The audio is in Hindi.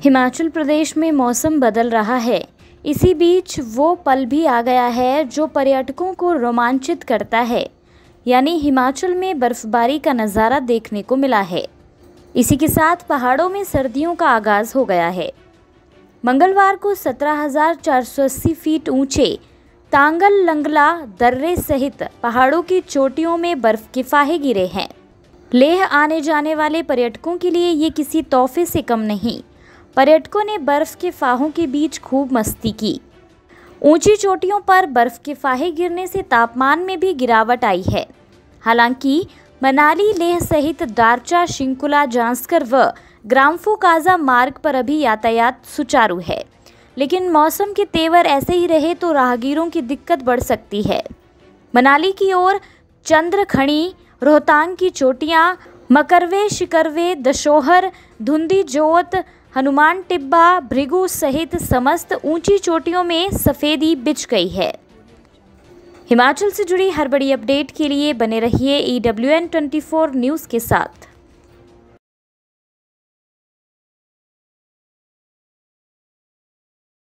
हिमाचल प्रदेश में मौसम बदल रहा है। इसी बीच वो पल भी आ गया है जो पर्यटकों को रोमांचित करता है, यानी हिमाचल में बर्फबारी का नज़ारा देखने को मिला है। इसी के साथ पहाड़ों में सर्दियों का आगाज़ हो गया है। मंगलवार को 17,480 फीट ऊंचे तांगल लंगला दर्रे सहित पहाड़ों की चोटियों में बर्फ के फाहे गिरे हैं। लेह आने जाने वाले पर्यटकों के लिए ये किसी तोहफे से कम नहीं। पर्यटकों ने बर्फ के फाहों के बीच खूब मस्ती की। ऊंची चोटियों पर बर्फ के फाहे गिरने से तापमान में भी गिरावट आई है। हालांकि मनाली लेह सहित दारचा, शिंकुला, जांस्कर व ग्राम्फू काजा मार्ग पर अभी यातायात सुचारू है, लेकिन मौसम के तेवर ऐसे ही रहे तो राहगीरों की दिक्कत बढ़ सकती है। मनाली की ओर चंद्रखणी, रोहतांग की चोटियां, मकरवे, शिकरवे, दशोहर, धुंधी जोत, हनुमान टिब्बा, भृगु सहित समस्त ऊंची चोटियों में सफ़ेदी बिछ गई है। हिमाचल से जुड़ी हर बड़ी अपडेट के लिए बने रहिए EWN24 न्यूज़ के साथ।